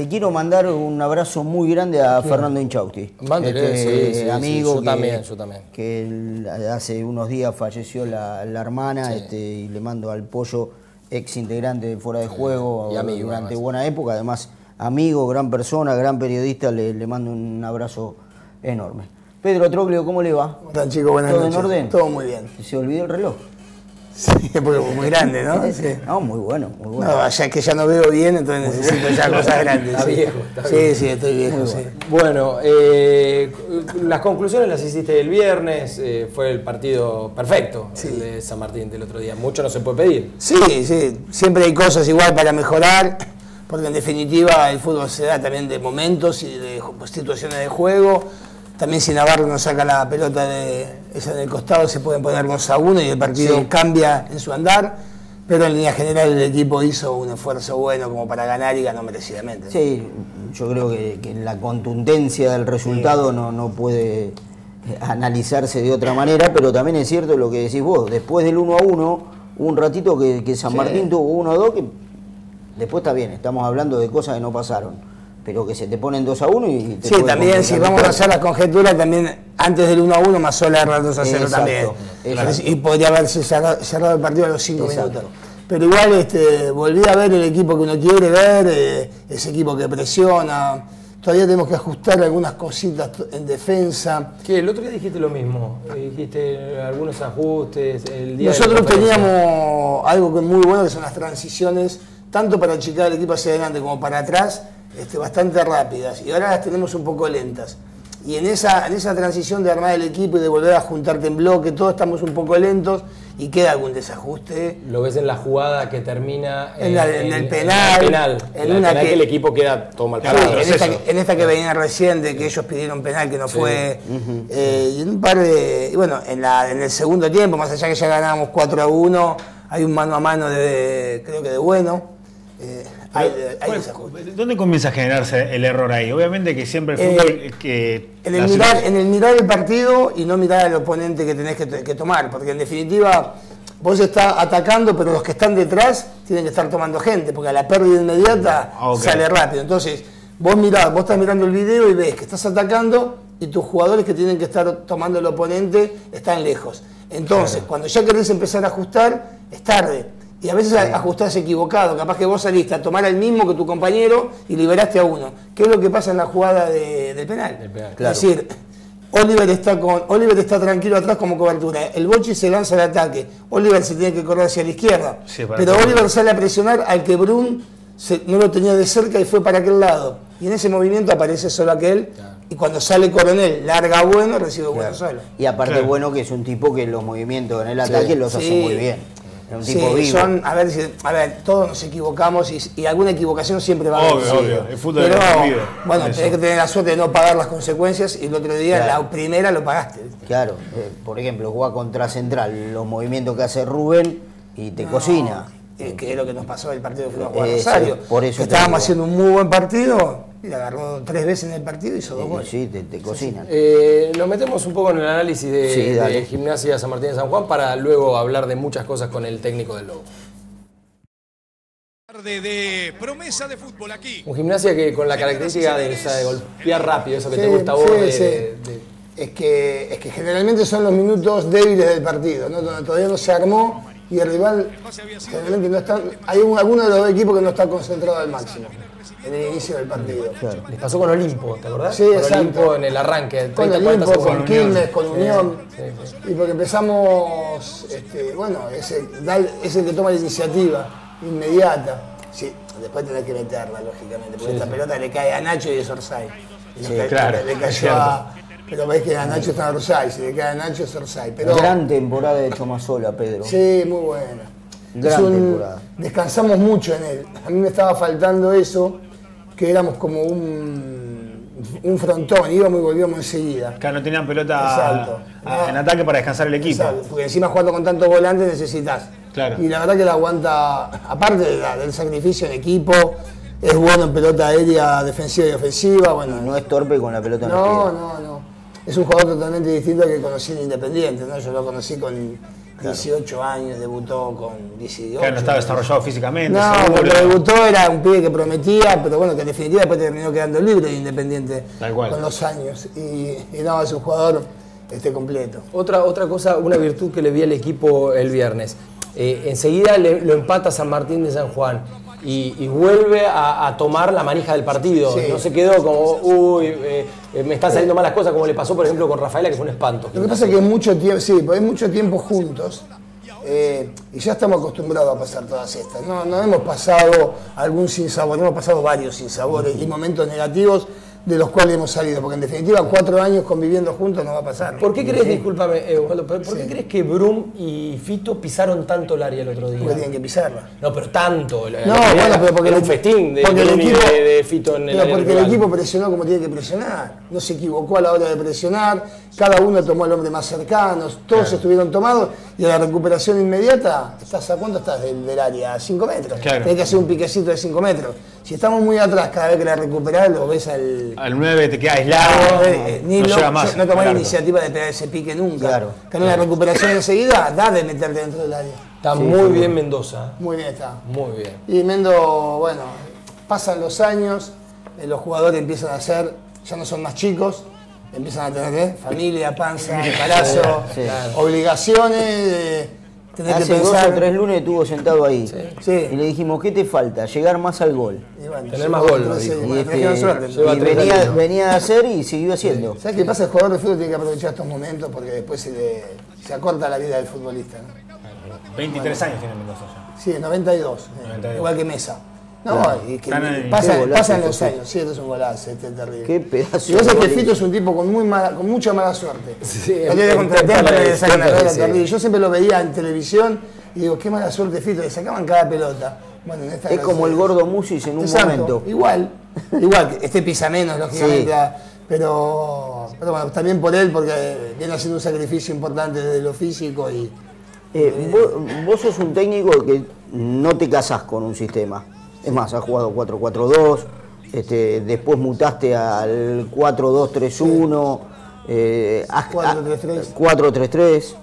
Le quiero mandar un abrazo muy grande a Fernando Inchausti. Sí, amigo yo también. Que hace unos días falleció la hermana, y le mando al Pollo, ex integrante de Fuera de Juego, y amigo, durante además. buena época, además amigo, gran persona, gran periodista, le mando un abrazo enorme. Pedro Troglio, ¿cómo le va? ¿Cómo están, chicos? Buenas noches. ¿Todo en orden? Todo muy bien. ¿Se olvidó el reloj? Sí, porque es muy grande, ¿no? Sí. No, muy bueno, muy bueno. No, ya que ya no veo bien, entonces necesito ya cosas grandes. Está viejo, Sí, estoy viejo, sí. Bueno, las conclusiones las hiciste el viernes, fue el partido perfecto, el de San Martín del otro día. Mucho no se puede pedir. Sí, siempre hay cosas igual para mejorar, porque en definitiva el fútbol se da también de momentos y de situaciones de juego. También si Navarro no saca la pelota esa del costado, se pueden poner 2-1 y el partido cambia en su andar, pero en línea general el equipo hizo un esfuerzo bueno como para ganar y ganó merecidamente. Sí, yo creo que la contundencia del resultado no puede analizarse de otra manera, pero también es cierto lo que decís vos, después del 1-1, hubo un ratito que San Martín tuvo 1-2, que después está bien, estamos hablando de cosas que no pasaron. Pero que se te ponen 2-1 y te también si vamos a hacer las conjeturas, también antes del 1-1 Mazzola erra 2-0 también. Y podría haberse cerrado el partido a los 5 minutos. Pero igual volví a ver el equipo que uno quiere ver, ese equipo que presiona. Todavía tenemos que ajustar algunas cositas en defensa. ¿Qué? El otro día dijiste lo mismo, dijiste algunos ajustes. El día nosotros teníamos algo que es muy bueno, que son las transiciones, tanto para achicar el equipo hacia adelante como para atrás, bastante rápidas, y ahora las tenemos un poco lentas. Y en esa transición de armar el equipo y de volver a juntarte en bloque, todos estamos un poco lentos y queda algún desajuste. Lo ves en la jugada que termina en el penal. En una que el equipo queda todo mal parado. En esta que venía reciente, que ellos pidieron penal, que no fue. Y en un par de. Y bueno, en el segundo tiempo, más allá que ya ganábamos 4-1, hay un mano a mano creo que de Bueno. ¿Dónde comienza a generarse el error ahí? Obviamente que siempre el fútbol en el mirar el partido y no mirar al oponente que tenés que tomar, porque en definitiva vos estás atacando, pero los que están detrás tienen que estar tomando gente, porque a la pérdida inmediata sale rápido. Entonces vos estás mirando el video y ves que estás atacando y tus jugadores que tienen que estar tomando el oponente están lejos. Entonces cuando ya querés empezar a ajustar, es tarde. Y a veces ajustás equivocado, capaz que vos saliste a tomar al mismo que tu compañero y liberaste a uno. ¿Qué es lo que pasa en la jugada del penal? Claro. Es decir, Oliver está tranquilo atrás como cobertura. El Bocci se lanza al ataque. Oliver se tiene que correr hacia la izquierda. Pero Oliver sale a presionar al que Brun no lo tenía de cerca y fue para aquel lado. Y en ese movimiento aparece solo aquel. Y cuando sale Coronel, larga Bueno, recibe Bueno solo. Y aparte Bueno, que es un tipo que los movimientos en el ataque los hace muy bien. Un tipo vivo. A ver, todos nos equivocamos y alguna equivocación siempre va a haber. Obvio, el fútbol pero, es bueno, tenés que tener la suerte de no pagar las consecuencias y el otro día la primera lo pagaste. Claro, por ejemplo, juega contra Central, los movimientos que hace Rubén y te cocina. Que es lo que nos pasó el partido que fuimos a jugar a Rosario. Por eso estábamos haciendo un muy buen partido y le agarró 3 veces en el partido y hizo 2 goles. Sí, te cocinan. Nos metemos un poco en el análisis de Gimnasia San Martín de San Juan para luego hablar de muchas cosas con el técnico del Lobo. De promesa de fútbol aquí. Un Gimnasia que con la característica de golpear rápido, eso que te gusta a vos. Es que generalmente son los minutos débiles del partido, ¿no? Donde todavía no se armó y el rival generalmente no está. Hay alguno de los dos equipos que no está concentrado al máximo en el inicio del partido. Les pasó con Olimpo, ¿te acordás? Sí, con Olimpo en el arranque. Con Olimpo, con Quilmes, con Unión. Y porque empezamos, es el que toma la iniciativa inmediata. Sí, después tenés que meterla, lógicamente, porque esta pelota le cae a Nacho y es Orsay. Le cayó pero ves que a Nacho está en Orsay, si le cae a Nacho es Orsay. Gran temporada de Chomasola, Pedro. Sí, muy buena. Gran temporada. Descansamos mucho en él. A mí me estaba faltando eso, que éramos como un frontón, íbamos y volvíamos enseguida. Claro, no tenían pelota en ataque para descansar el equipo. Exacto, porque encima jugando con tantos volantes necesitas. Claro. Y la verdad que la aguanta, aparte del sacrificio en equipo, es bueno en pelota aérea, defensiva y ofensiva. Bueno, no es torpe con la pelota en los pies. No. Es un jugador totalmente distinto al que conocí en Independiente, ¿no? Yo lo conocí con 18 años, debutó con 18. Que no estaba desarrollado físicamente. No, seguro. cuando debutó era un pibe que prometía, pero bueno, que en definitiva después terminó quedando libre de Independiente Tal cual. con los años. Y no, es un jugador completo. Otra cosa, una virtud que le vi al equipo el viernes. Enseguida lo empata San Martín de San Juan y vuelve a tomar la manija del partido. Sí. No se quedó como, uy, me están saliendo malas cosas, como le pasó, por ejemplo, con Rafaela, que fue un espanto. Lo que pasa es que es mucho tiempo, sí, porque hay mucho tiempo juntos y ya estamos acostumbrados a pasar todas estas. No hemos pasado algún sinsabor, hemos pasado varios sinsabores y momentos negativos de los cuales hemos salido, porque en definitiva 4 años conviviendo juntos no va a pasar. ¿Por qué crees, discúlpame, Osvaldo, ¿por qué crees que Brum y Fito pisaron tanto el área el otro día? Porque tienen que pisarla. No, pero tanto. Bueno, pero porque era un festín de el Brum y de Fito en el área porque el rival. equipo presionó como tiene que presionar. No se equivocó a la hora de presionar, cada uno tomó al hombre más cercano, todos estuvieron tomados y a la recuperación inmediata, ¿a cuánto estás del área? A 5 metros. Claro. Tenés que hacer un piquecito de 5 metros. Si estamos muy atrás, cada vez que la recuperás, lo ves al 9 te queda aislado. no llega más. no tomás al la arco. iniciativa de pegar ese pique nunca. Claro. Que en la recuperación enseguida da de meterte dentro del área. Está muy bien Mendoza. Muy bien está. Muy bien. Y Mendo, bueno, pasan los años, los jugadores empiezan a ser, ya no son más chicos, empiezan a tener familia, panza, embarazo, Sí. obligaciones. Tenés Hace que 2 pensar. o 3 lunes estuvo sentado ahí. Sí. Y le dijimos, ¿qué te falta? Llegar más al gol. Y bueno, Tener más gol, lo sí, dijo. bueno, Y, trajeron suerte. lleva y 3 venía, años. venía a hacer y siguió haciendo. ¿Sabes qué pasa? El jugador de fútbol tiene que aprovechar estos momentos porque después se acorta la vida del futbolista, ¿no? 23 años tiene Mendoza ya. Sí, 92, 92. igual que Mesa. No, y que Están en- pasan, qué golazo pasan los este años, sí, esto es un golazo, este es terrible. Qué pedazo Y vos sabés de que gol Fito hizo. es un tipo con mucha mala suerte. Sí, El día de contra en Temple le Temple, sacan la pelota sí. terrible. Yo siempre lo veía en televisión y digo, qué mala suerte Fito, le sacaban cada pelota. Bueno, en esta Es como el gordo Musis en un Exacto, momento. igual, que este pisa menos, lógicamente, pero bueno, también por él, porque viene haciendo un sacrificio importante desde lo físico y Vos sos un técnico que no te casás con un sistema. Es más, has jugado 4-4-2, después mutaste al 4-2-3-1, 4-3-3. 4-3-3.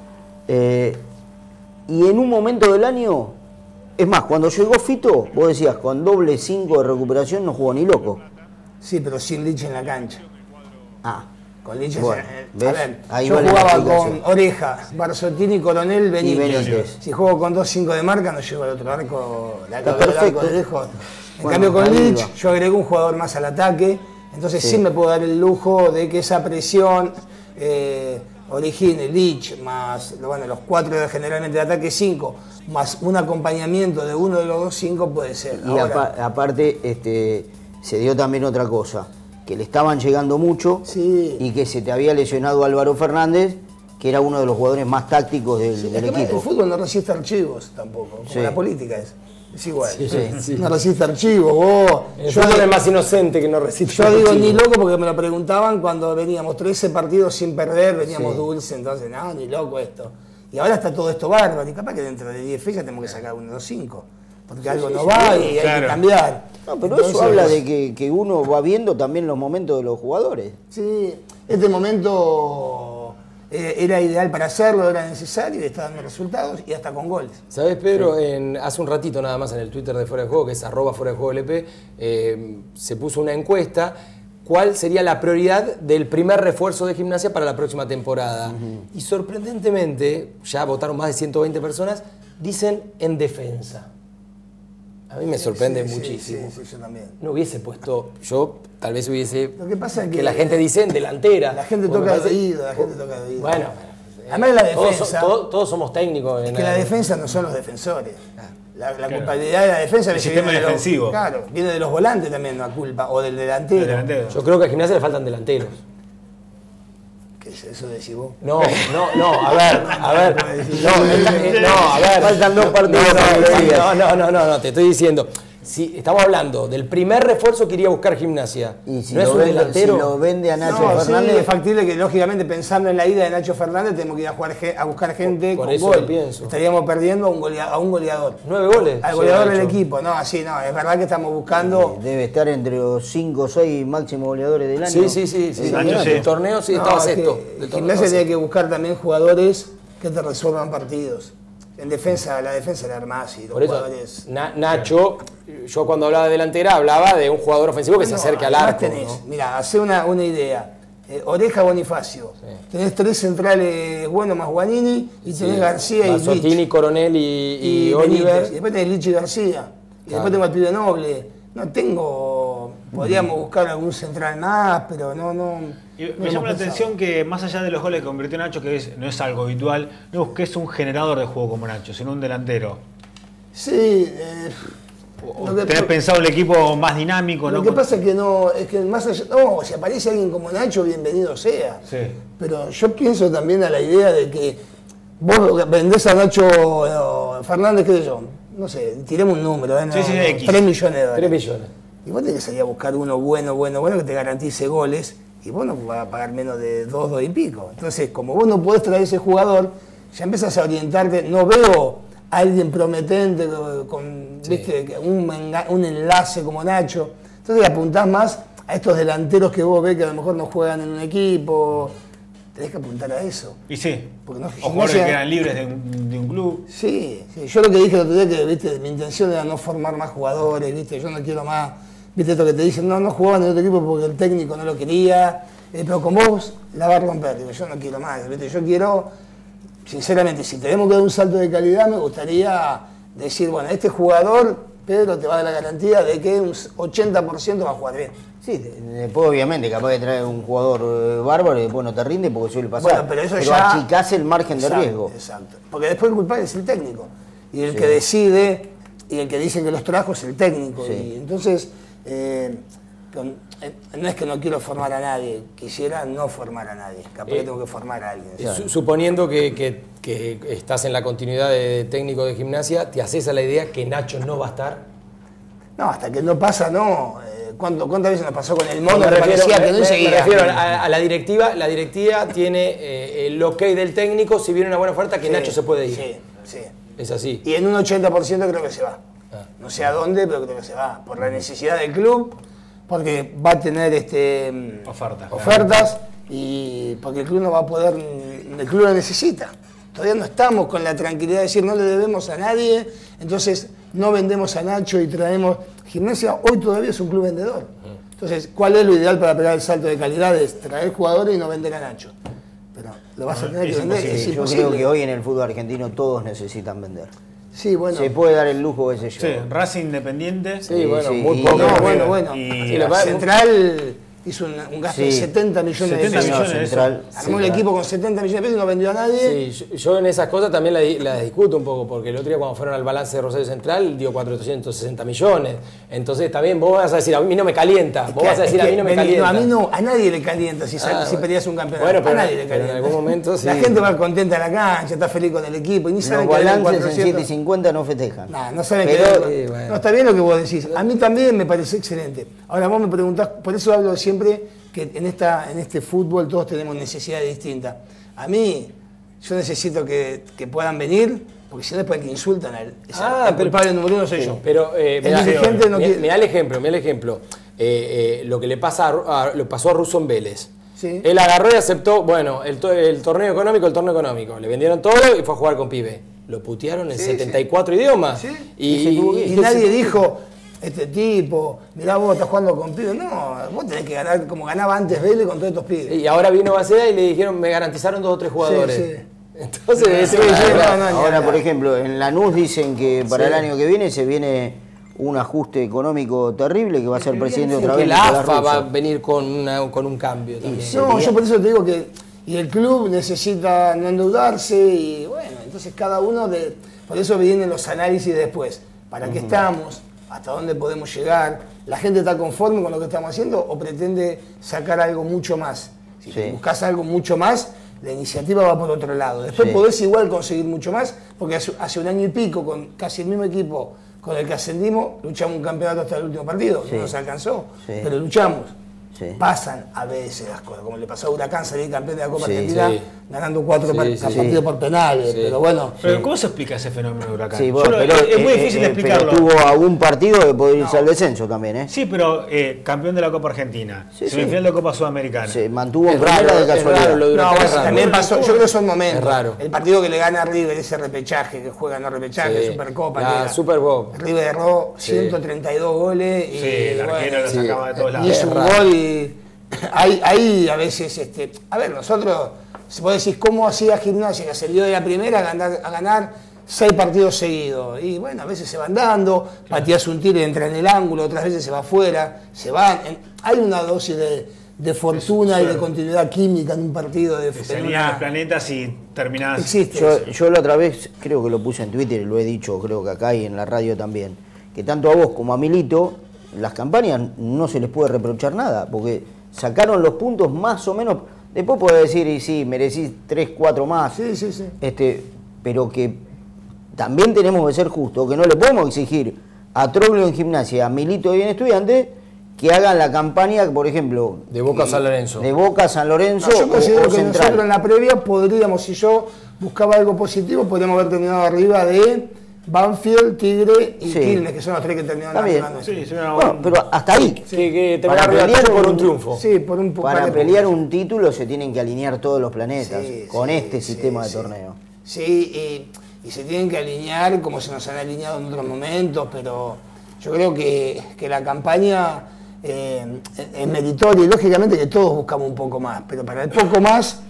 Y en un momento del año, es más, cuando llegó Fito, vos decías, con doble 5 de recuperación no jugó ni loco. sí, pero sin Lich en la cancha. Ah, Con Lich, Bueno, a ¿ves? ver, Ahí yo vale la jugaba explicación. con Oreja, Barzottini, Coronel, Benítez. Benítez. Si juego con 2-5 de marca, no llego al otro arco, Está perfecto. de lejos. En Bueno, cambio con arriba. Lich, yo agrego un jugador más al ataque, entonces sí me puedo dar el lujo de que esa presión origine Lich, más bueno, los 4 generalmente de ataque 5, más un acompañamiento de uno de los 2 5 puede ser. y Ahora, aparte se dio también otra cosa, que le estaban llegando mucho Sí. y que se te había lesionado Álvaro Fernández, que era uno de los jugadores más tácticos del es que el equipo. fútbol no resiste archivos tampoco, como Sí. la política es igual. sí. No resiste archivos, vos. El fútbol es más inocente que no resiste. Yo digo muchísimo. ni loco porque me lo preguntaban cuando veníamos 13 partidos sin perder, veníamos dulce, entonces no, ni loco esto. Y ahora está todo esto bárbaro, y capaz que dentro de 10 fechas tenemos que sacar 1 2 5, porque algo no va y hay claro. que cambiar. No, pero Entonces, eso habla de que uno va viendo también los momentos de los jugadores. Sí, este momento era ideal para hacerlo, era necesario y está dando resultados y hasta con goles. ¿Sabés, Pedro? Hace un ratito nada más en el Twitter de Fuera de Juego, que es @Fuera de Juego LP, se puso una encuesta. ¿Cuál sería la prioridad del primer refuerzo de Gimnasia para la próxima temporada? Y sorprendentemente, ya votaron más de 120 personas, dicen en defensa. A mí me sorprende Sí, muchísimo. Sí, yo también. No hubiese puesto, yo tal vez hubiese... Lo que pasa es que la gente dice en delantera. La gente Porque toca me de parece- oído, la gente toca de oído. Bueno, Además de la todos, defensa, todos somos técnicos. es que la defensa no son los defensores. La culpabilidad de la defensa El sistema viene de los- defensivo. claro, viene de los volantes también la culpa, o del delantero. El delantero. Yo creo que a Gimnasia le faltan delanteros. ¿Qué es eso de decís vos? No, a ver. No, a ver. Faltan 2 partidos. No, te estoy diciendo. Si estamos hablando del primer refuerzo que iría a buscar Gimnasia, Y si, no es lo un vende, delantero. si lo vende a Nacho No, sí, Fernández, es factible que lógicamente pensando en la ida de Nacho Fernández tenemos que ir a buscar gente Por con eso gol. lo pienso. Estaríamos perdiendo a un goleador. 9 goles. Al goleador Sí, del Nacho. equipo. No, así no, es verdad que estamos buscando. debe estar entre los 5 o 6 máximos goleadores del año. Sí. Nacho, El torneo sí estaba No, es sexto. que Del torneo Gimnasia estaba tiene que buscar también jugadores que te resuelvan partidos. En defensa, la defensa la armás y los Por eso, jugadores... Nacho, yo cuando hablaba de delantera hablaba de un jugador ofensivo que se acerque al arco. ¿No? Mirá, hacé una idea. Oreja, Bonifacio. Sí. Tenés 3 centrales buenos más Guanini y tenés García y Sottini, Coronel y Oliver. Y después tenés Lichi García. Y después tengo al pibe Noble. No tengo... Podríamos buscar algún central más, pero me llama la atención que más allá de los goles que convirtió Nacho, que no es algo habitual, no busques un generador de juego como Nacho, sino un delantero. Sí. ¿Tenés pensado el equipo más dinámico? Lo que pasa es que más allá... No, si aparece alguien como Nacho, bienvenido sea. Sí. Pero yo pienso también a la idea de que vos vendés a Nacho Fernández, qué sé yo, no sé, tiremos un número, ¿eh? No, 3 millones de dólares. 3 millones. Y vos tenés que salir a buscar uno bueno que te garantice goles, y vos no vas a pagar menos de 2 y pico. Entonces, como vos no podés traer ese jugador, ya empezás a orientarte. No veo a alguien prometente con ¿viste? Un enlace como Nacho. Entonces apuntás más a estos delanteros que vos ves que a lo mejor no juegan en un equipo. Tenés que apuntar a eso. Y sí. Porque no, o jugadores que eran libres de un club. Sí. Yo lo que dije el otro día que ¿viste? Mi intención era no formar más jugadores, ¿viste? Yo no quiero más. ¿Viste esto que te dicen? No jugaban en otro equipo porque el técnico no lo quería, pero con vos la va a romper. Digo, yo no quiero más, ¿viste? Yo quiero, sinceramente, si tenemos que dar un salto de calidad, me gustaría decir, bueno, este jugador, Pedro, te va a dar la garantía de que un 80% va a jugar bien. Sí, después obviamente capaz de traer un jugador bárbaro y después no te rinde porque suele pasar. Bueno, pero eso ya achicás el margen de riesgo. Exacto, porque después el culpable es el técnico. Y el que decide, y el que dice que los trajo es el técnico. Sí. Y entonces... no es que no quiero formar a nadie, quisiera no formar a nadie, capaz que tengo que formar a alguien. Claro. Suponiendo que estás en la continuidad de técnico de Gimnasia, ¿te haces a la idea que Nacho no va a estar? No, hasta que no pasa, no. ¿Cuántas veces nos pasó con el Mono? Me refiero a la directiva. La directiva tiene el ok del técnico, si viene una buena oferta, que Nacho se puede ir. Sí. Es así. Y en un 80% creo que se va. No sé a dónde, pero creo que se va. Por la necesidad del club, porque va a tener ofertas y porque el club no va a poder, el club lo necesita. Todavía no estamos con la tranquilidad de decir no le debemos a nadie, entonces no vendemos a Nacho y traemos... Gimnasia hoy todavía es un club vendedor. Entonces, ¿cuál es lo ideal para pegar el salto de calidad? Es traer jugadores y no vender a Nacho. Pero lo vas a tener que vender, es Yo imposible. creo que hoy en el fútbol argentino todos necesitan vender. Sí, bueno. Se puede dar el lujo, ese yo. Sí, Racing Independiente. Sí, bueno, sí, muy poco. Bueno. Y la Central hizo un gasto de 70 millones de pesos. 70 millones Central, Armó el equipo con 70 millones de pesos y no vendió a nadie. Sí, yo en esas cosas también la discuto un poco, porque el otro día cuando fueron al balance de Rosario Central dio 460 millones. Entonces también vos vas a decir, a mí no me calienta. Vos vas a decir, a mí no me calienta. No, a mí no, a nadie le calienta si peleas un campeonato. Bueno, pero, a nadie le pero calienta. en algún momento sí. La gente va contenta a la cancha, está feliz con el equipo y ni saben Los que dan balances en 400. 7.50 no festejan. No saben Pero, que bueno. no, está bien lo que vos decís. A mí también me parece excelente. Ahora vos me preguntás, por eso hablo siempre que en este fútbol todos tenemos necesidades distintas. A mí, yo necesito que puedan venir, porque si no después que insultan al el culpable número 1 soy yo. Pero mirá el ejemplo. Lo que le pasó a Russo en Vélez. Sí. Él agarró y aceptó, bueno, el torneo económico. Le vendieron todo y fue a jugar con pibe. Lo putearon en 74 idiomas. Sí. Y nadie dijo, este tipo, mirá vos estás jugando con pibes. No, vos tenés que ganar como ganaba antes Vélez con todos estos pibes. Y ahora vino Baceda y le dijeron, me garantizaron 2 o 3 jugadores. Sí. Entonces, ahora, por ejemplo, en Lanús dicen que para el año que viene se viene un ajuste económico terrible que va a ser presidente otra vez. Que la AFA va a venir con un cambio también. No, yo por eso te digo que y el club necesita no endeudarse y bueno, entonces cada uno por eso vienen los análisis después. ¿Para qué estamos? ¿Hasta dónde podemos llegar? ¿La gente está conforme con lo que estamos haciendo o pretende sacar algo mucho más? Si buscas algo mucho más, la iniciativa va por otro lado. Después podés igual conseguir mucho más, porque hace un año y pico, con casi el mismo equipo con el que ascendimos, luchamos un campeonato hasta el último partido. No nos alcanzó, pero luchamos. Sí. pasan a veces las cosas, como le pasó a Huracán salir campeón de la Copa Sí, Argentina, sí. ganando 4 Sí, partidos sí. por penales, Sí. pero bueno. Pero ¿cómo se explica ese fenómeno de Huracán? Sí, Yo bueno, pero, es muy difícil de explicarlo. Pero tuvo algún partido que podría irse al descenso también, ¿eh? Sí, pero campeón de la Copa Argentina, Sí, semifinal de Copa Sudamericana. Se mantuvo en Es primera raro, de es casualidad. raro lo de No, Huracán, bueno, es raro. también pasó, yo creo que son momentos. Es raro. El partido que le gana a River, ese repechaje, que juega no repechaje, Sí. Supercopa. La que era- Super Bowl. River erró Sí. 132 goles. Y, Sí, el arquero lo bueno, sacaba de todos y lados. hizo un raro. gol y ahí a veces, a ver, nosotros, si vos decís cómo hacía Gimnasia, que salió de la primera a ganar 6 partidos seguidos. Y bueno, a veces se van dando, pateás un tiro y entra en el ángulo, otras veces se va afuera, se van. Hay una dosis de fortuna y de continuidad química en un partido. Se alinean los planetas y terminás. Existe. Yo la otra vez creo que lo puse en Twitter y lo he dicho, creo que acá y en la radio también, que tanto a vos como a Milito, las campañas no se les puede reprochar nada, porque sacaron los puntos más o menos. Después podés decir, y sí, merecís 3, 4 más. Sí, sí, sí. Pero que también tenemos que ser justos, que no le podemos exigir a Troglio en Gimnasia, a Milito y en Estudiantes, que hagan la campaña, por ejemplo, De Boca a San Lorenzo. de Boca a San Lorenzo No, yo considero o que Central. nosotros en la previa podríamos, si yo buscaba algo positivo, podríamos haber terminado arriba de Banfield, Tigre y Sí. Quilmes, que son los 3 que terminaron Está bien. arriba. Sí, Bueno, pero hasta ahí. Que te Para van a pelear por un- un triunfo. Sí, por un Para par de pelear puntos. un título se tienen que alinear todos los planetas Sí, con sí, este sí, sistema de sí. torneo. Sí, y se tienen que alinear como se nos han alineado en otros momentos, pero yo creo que la campaña es meritoria y lógicamente que todos buscamos un poco más, pero para el poco más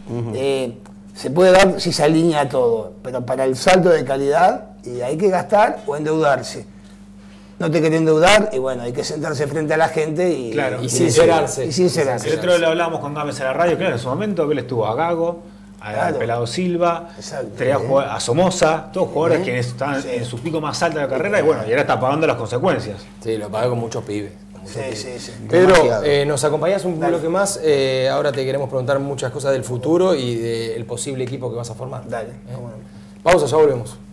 se puede dar si se alinea todo, pero para el salto de calidad y hay que gastar o endeudarse. No te querés endeudar y bueno, hay que sentarse frente a la gente y, Claro. Y sincerarse. Y sincerarse. El otro día lo hablábamos con Gámez a la radio, claro, en su momento que él estuvo a Gago, a Claro. Pelado Silva, Exacto. traía a Somoza, todos jugadores que estaban en su pico más alto de la carrera y bueno, y ahora está pagando las consecuencias. Sí, lo pagué con muchos pibes. Sí, sí, sí. Pedro, Demasiado. nos acompañás un bloque más. Ahora te queremos preguntar muchas cosas del futuro y del posible equipo que vas a formar. Dale. Bueno. Pausa, ya volvemos.